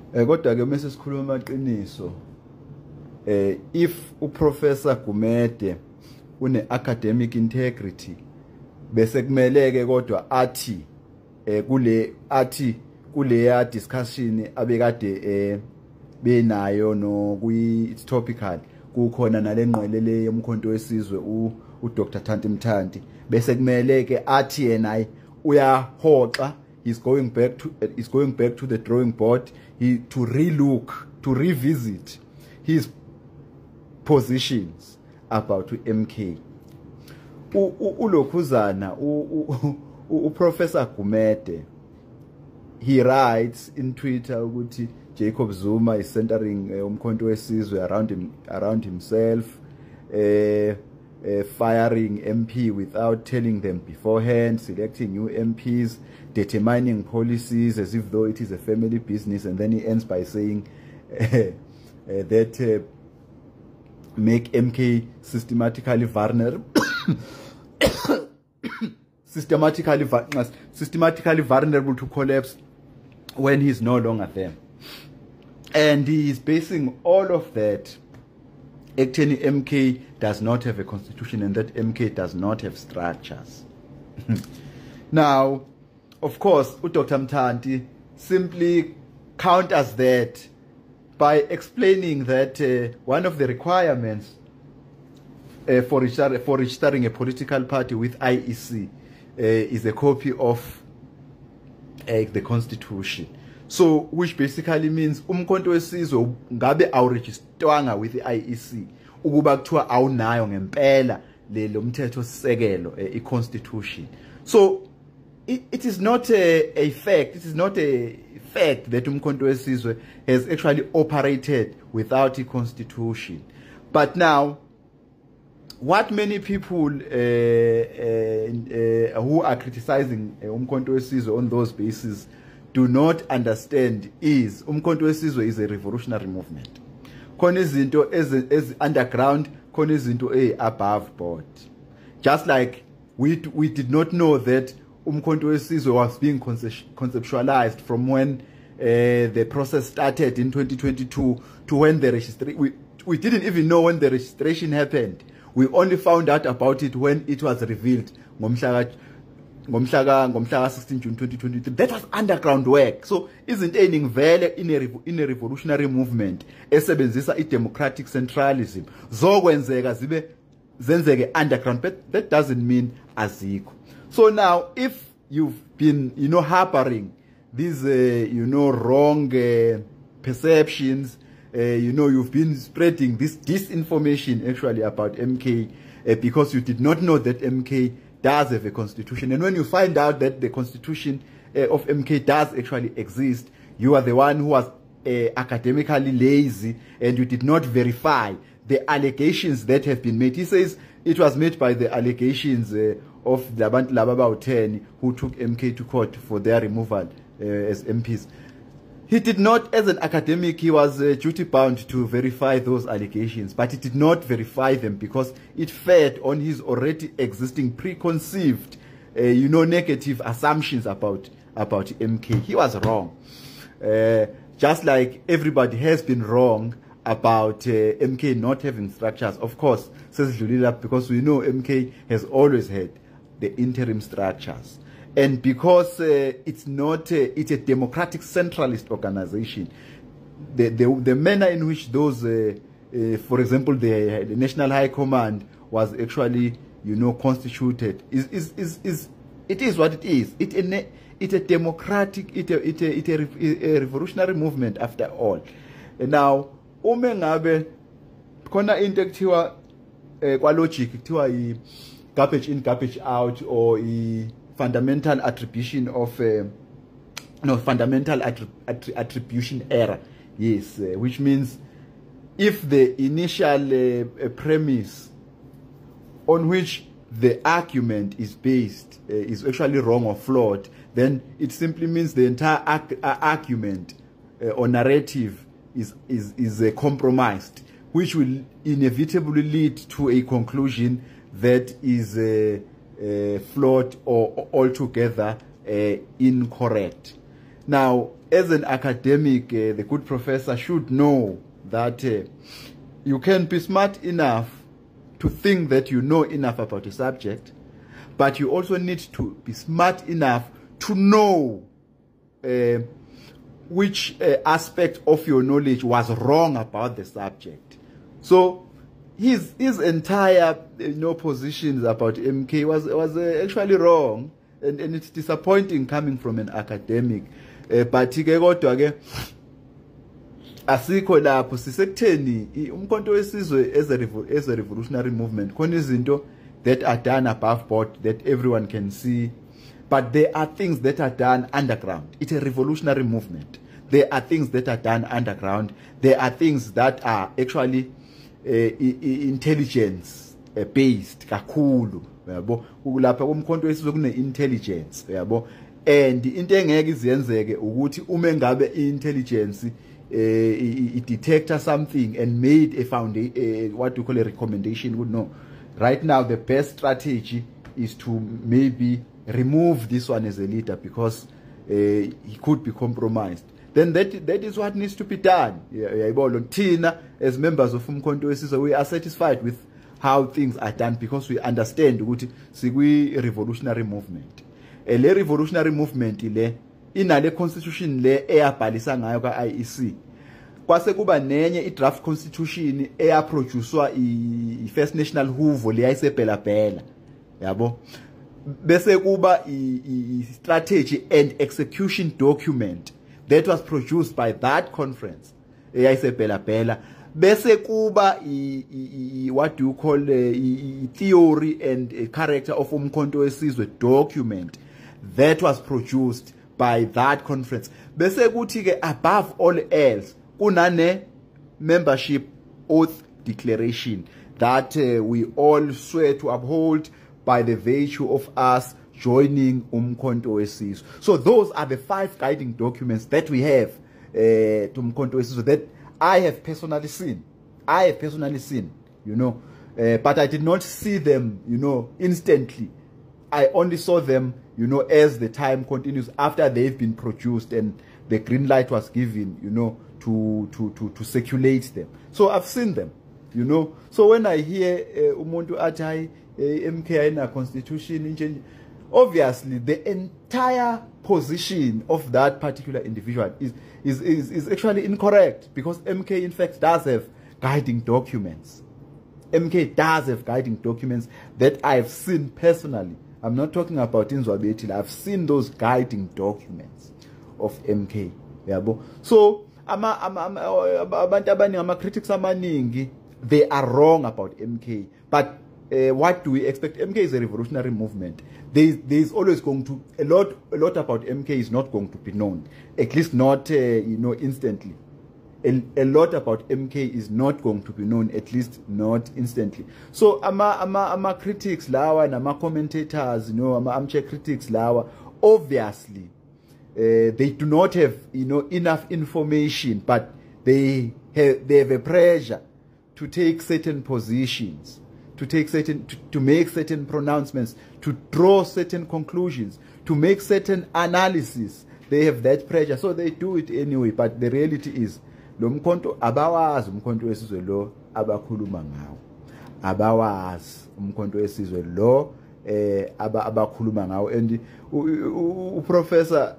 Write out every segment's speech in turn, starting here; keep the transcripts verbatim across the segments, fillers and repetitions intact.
Eh kodwa ke mase sikhuluma amaqiniso eh if uprofessor Gumede une academic integrity bese kumeleke kodwa athi eh kule athi kule ya discussion abekade eh benayo no kwi topical kukhona nalenqwelele yomkhonto wesizwe u uDr Thanti Mthanti bese kumeleke athi yena uyahoxa he's going back to uh, is going back to the drawing board he to relook to revisit his positions about M K ulokhuzana u Professor Gumede he writes in Twitter ukuthi Jacob Zuma is centering umkhonto wesizwe around him around himself uh, uh, firing M P without telling them beforehand, selecting new M Ps, determining policies as if though it is a family business, and then he ends by saying uh, uh, that uh, make M K systematically vulnerable systematically systematically vulnerable to collapse when he's no longer there. And he is basing all of that actually M K does not have a constitution and that M K does not have structures. Now, of course, Doctor Mthanti simply counters that by explaining that uh, one of the requirements uh, for, register for registering a political party with I E C uh, is a copy of uh, the constitution. So, which basically means umkhonto wesizwe ngabe awuregistrwanga with the I E C ukuba kuthiwa awunayo ngempela le lomthetho sisekelo i constitution. So it, it is not a, a fact it is not a fact that umkhonto wesizwe has actually operated without a constitution. But now what many people uh, uh, uh, who are criticizing umkhonto wesizwe on those bases do not understand is umkhonto wesizwe is a revolutionary movement. Khona izinto as underground, khona izinto e above board. Just like we we did not know that umkhonto wesizwe was being conceptualized from when uh, the process started in twenty twenty-two to when the registration we we didn't even know when the registration happened. We only found out about it when it was revealed ngomhla ngomhla ngomhla sixteen June twenty twenty-three. That was underground work. So isn't ending vele in a in a revolutionary movement esebenzisa i democratic centralism zokwenzeka zibe zenzeke underground, but that doesn't mean azikho. So now if you've been you know harboring these uh, you know wrong uh, perceptions, uh, you know you've been spreading this disinformation actually about M K uh, because you did not know that M K does have a constitution, and when you find out that the constitution uh, of M K does actually exist, you are the one who was uh, academically lazy and you did not verify the allegations that have been made. He says it was made by the allegations uh, of the Abantu Lababa ten who took M K to court for their removal uh, as M Ps. He did not, as an academic, he was uh, duty bound to verify those allegations, but he did not verify them because it fed on his already existing preconceived, uh, you know, negative assumptions about, about M K. He was wrong. Uh, just like everybody has been wrong about uh, M K not having structures. Of course, says Julila, because we know M K has always had the interim structures. And because uh, it's not, uh, it's a democratic centralist organization, the, the, the manner in which those, uh, uh, for example, the, the National High Command was actually, you know, constituted, is, is, is, is it is what it is. It, it's a democratic, it's a, it's a, it's a, a revolutionary movement after all. And now, ume ngabe, kona into ekuthiwa kwa logic, ekuthiwa i garbage in, garbage out, or i fundamental attribution of uh, no fundamental attri attri attribution error, yes, uh, which means if the initial uh, uh, premise on which the argument is based uh, is actually wrong or flawed, then it simply means the entire arg uh, argument uh, or narrative is is is uh, compromised, which will inevitably lead to a conclusion that is uh, Uh, flawed or altogether uh, incorrect. Now, as an academic, uh, the good professor should know that uh, you can be smart enough to think that you know enough about a subject, but you also need to be smart enough to know uh, which uh, aspect of your knowledge was wrong about the subject. So his his entire you know positions about M K was was uh, actually wrong, and, and it's disappointing coming from an academic. Uh, but ke kodwa ke asikho lapho sisekutheni umkhonto wesizwe as a as a revolutionary movement khona izinto that are done above board that everyone can see, but there are things that are done underground. It's a revolutionary movement. There are things that are done underground. There are things that are actually uh, intelligence uh, based kakhulu, yabo. Lapha kumkhonto wesizwe kune intelligence, yabo. And into engeke izenzeke ukuthi uma ngabe intelligence uh, it detected something and made a foundation, uh, what do you call a recommendation, would know. Right now, the best strategy is to maybe remove this one as a leader because uh, he could be compromised. Then that that is what needs to be done. Tina, as members of Umkhonto wesizwe, we are satisfied with how things are done because we understand ukuthi sikwi revolutionary movement. A revolutionary movement le inale constitution le eyabhalisa ngayo ka I E C. Kwase kuba nenye i-draft constitution eyaproducewa i-First National Huvo le yayisebhela bhela, yabo. Bese kuba i-strategy and execution document that was produced by that conference eyayisebhela bhela. Bese kuba what do you call uh, theory and uh, character of Umkhonto wesizwe document that was produced by that conference. Bese kuthi ke above all else kunane membership oath declaration that uh, we all swear to uphold by the virtue of us joining Umkhonto wesizwe. So those are the five guiding documents that we have uh, to Umkhonto wesizwe that I have personally seen. I have personally seen, you know, uh, but I did not see them, you know, instantly. I only saw them, you know, as the time continues after they've been produced and the green light was given, you know, to to to to circulate them. So I've seen them, you know. So when I hear umuntu athi M K in a constitution, obviously the entire position of that particular individual is is is, is actually incorrect because M K in fact does have guiding documents. M K does have guiding documents that I've seen personally. I'm not talking about Inzwabetile. I've seen those guiding documents of M K. Yabo. So ama ama abantu abaningi ama critics amaningi, they are wrong about M K. But uh, what do we expect? M K is a revolutionary movement. There is, there is always going to a lot a lot about M K is not going to be known, at least not uh, you know instantly. A, a lot about M K is not going to be known, at least not instantly. So ama ama ama critics lawa and ama commentators, you know, ama armchair critics lawa, obviously uh, they do not have, you know, enough information, but they have they have a pressure to take certain positions, to take certain to, to make certain pronouncements, to draw certain conclusions, to make certain analysis. They have that pressure, so they do it anyway. But the reality is, lo mkhonto abawazi umkhonto wesizwe lo abakhuluma ngawo, abawazi umkhonto wesizwe lo eh abakhuluma ngawo. And uprofessor,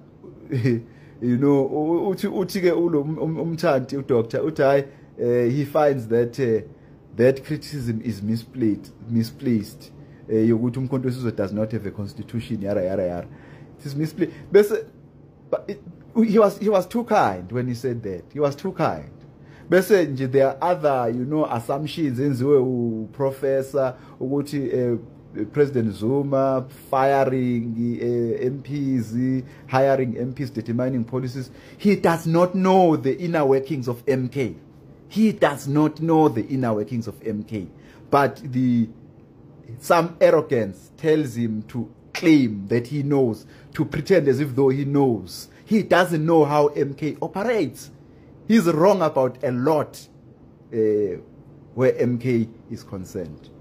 you know, uthi uthi ke ulo umthanti udoctor uthi hayi he finds that uh, that criticism is misplaced misplaced yokuthi umkhonto wesizwe does not have a constitution yara yara yara. It is misplaced. Bese but it, he was he was too kind when he said that. He was too kind. Bese nje there are other, you know, assumptions enziwe uprofessor ukuthi uh, President Zuma firing uh, M Ps, hiring M Ps, determining policies. He does not know the inner workings of M K. He does not know the inner workings of M K. But the some arrogance tells him to claim that he knows, to pretend as if though he knows. He doesn't know how M K operates. He's wrong about a lot uh, where M K is concerned.